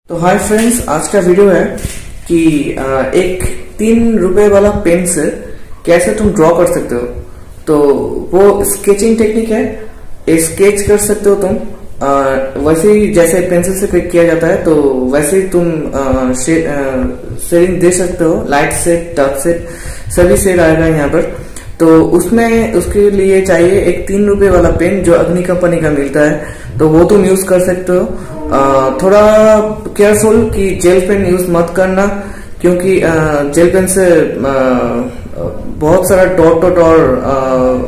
तो hi friends, आज का वीडियो है कि एक 3 रुपए वाला पेन से कैसे तुम ड्रॉ कर सकते हो। तो वो स्केचिंग टेक्निक है, स्केच कर सकते हो तुम वैसे ही जैसे पेंसिल से क्लिक किया जाता है, तो वैसे ही तुम शेडिंग दे सकते हो। लाइट शेड, डार्क शेड सभी शेड आएगा यहाँ पर। तो उसमें उसके लिए चाहिए एक 3 रुपए वाला पेन जो अग्नि कंपनी का मिलता है, तो वो तुम यूज कर सकते हो। थोड़ा केयरफुल कि जेल पेन यूज मत करना, क्योंकि जेल पेन से बहुत सारा डॉट डॉट और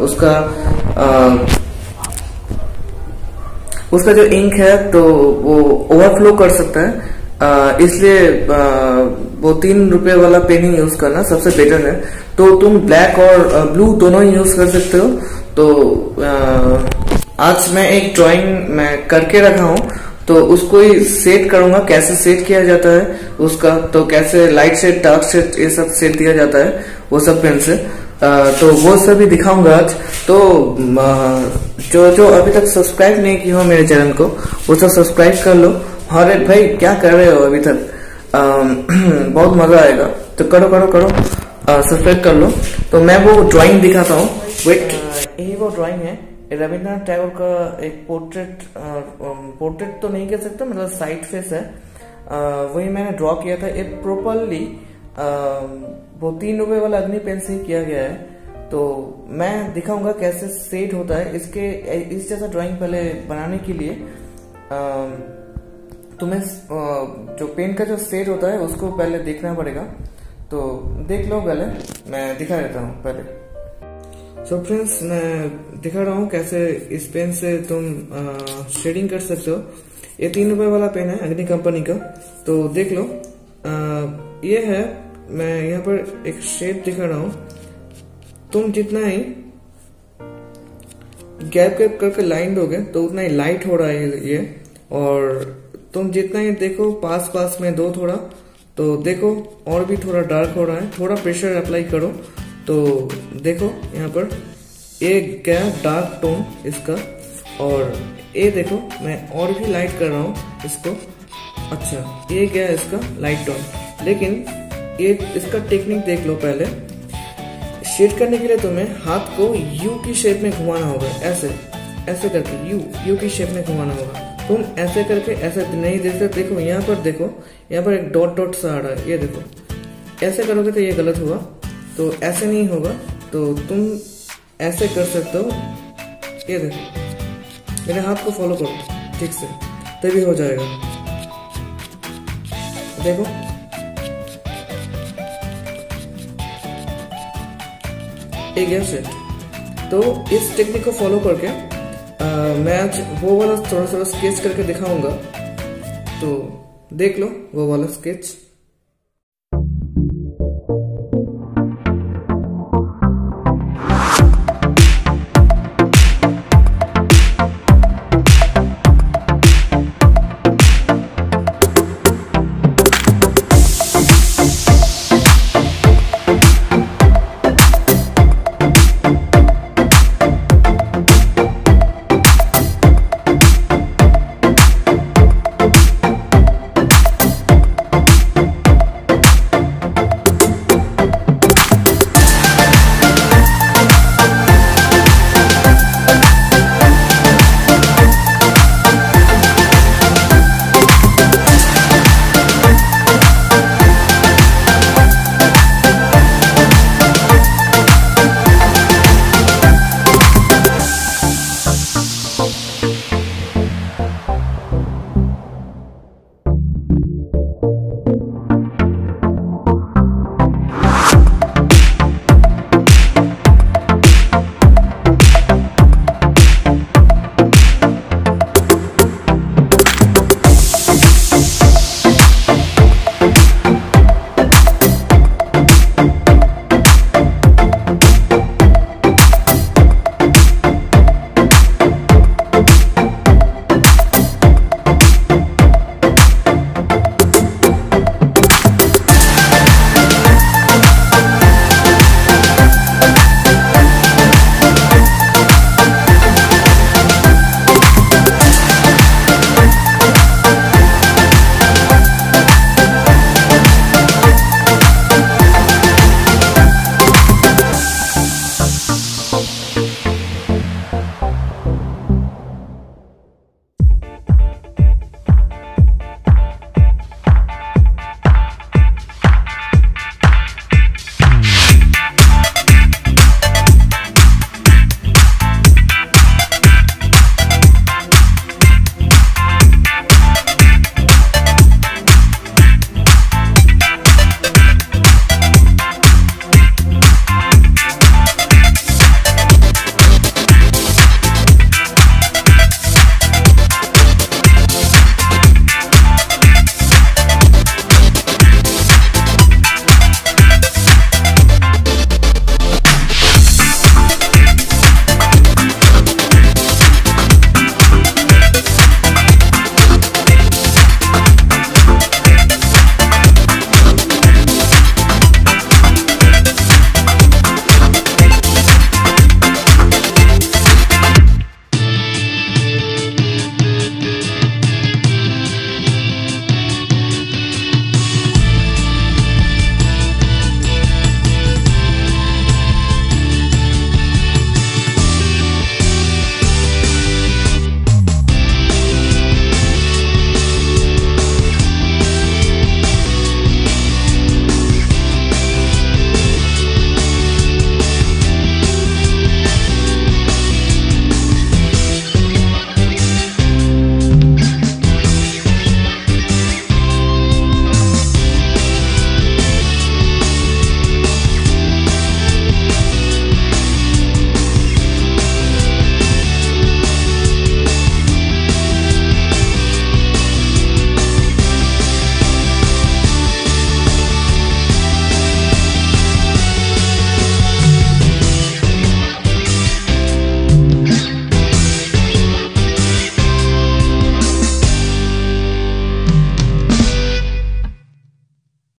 उसका जो इंक है तो वो ओवरफ्लो कर सकता है। इसलिए वो 3 रुपए वाला पेन ही यूज करना सबसे बेटर है। तो तुम ब्लैक और ब्लू दोनों ही यूज कर सकते हो। तो आज मैं एक ड्राइंग मैं करके रखा हूँ, तो उसको ही सेट करूंगा, कैसे सेट किया जाता है उसका, तो कैसे लाइट शेड, डार्क शेड ये सब सेट दिया जाता है वो सब पेन से। तो वो सब भी दिखाऊंगा आज। तो जो अभी तक सब्सक्राइब नहीं किया हो मेरे चैनल को, वो सब सब्सक्राइब कर लो। अरे भाई क्या कर रहे हो अभी तक, बहुत मजा आएगा। तो करो करो करो, सब्सक्राइब कर लो। तो मैं वो ड्राइंग दिखाता हूँ। वेट, यही वो ड्राइंग है, रविन्द्रनाथ टैगोर का एक पोर्ट्रेट तो नहीं कह सकता, मतलब साइड फेस है। वही मैंने ड्रॉ किया था। ये प्रॉपरली वो 3 रुपए वाला अग्नि पेन से ही किया गया है। तो मैं दिखाऊंगा कैसे सेट होता है। इस जैसा ड्राइंग पहले बनाने के लिए तुम्हें जो पेन का जो सेट होता है उसको पहले देखना पड़ेगा। तो देख लो, पहले मैं दिखा देता हूँ पहले। सो फ्रेंड्स, मैं दिखा रहा हूँ कैसे इस पेन से तुम शेडिंग कर सकते हो। ये 3 रुपए वाला पेन है अग्नि कंपनी का। तो देख लो, ये है, मैं यहाँ पर एक शेड दिखा रहा हूँ। तुम जितना ही गैप गैप करके लाइन दोगे तो उतना ही लाइट हो रहा है ये। और तुम जितना ही देखो पास पास में दो थोड़ा, तो देखो और भी थोड़ा डार्क हो रहा है। थोड़ा प्रेशर अप्लाई करो तो देखो यहाँ पर ये गया डार्क टोन इसका। और ये देखो मैं और भी लाइट कर रहा हूँ इसको। अच्छा, ये गया इसका लाइट टोन। लेकिन ये इसका टेक्निक देख लो। पहले शेड करने के लिए तुम्हें हाथ को यू की शेप में घुमाना होगा, ऐसे करके यू की शेप में घुमाना होगा। तुम ऐसे करके ऐसे नहीं देख सकते। देखो यहाँ पर, देखो यहाँ पर एक डॉट डॉट सा आ रहा है, ये देखो। ऐसे करोगे तो ये गलत होगा, तो ऐसे नहीं होगा। तो तुम ऐसे कर सकते हो। ये देखो, मेरे हाथ को फॉलो करो ठीक से, तभी हो जाएगा। देखो, एक गया सेट। तो इस टेक्निक को फॉलो करके मैं आज वो वाला थोड़ा थोड़ा स्केच करके दिखाऊंगा। तो देख लो वो वाला स्केच।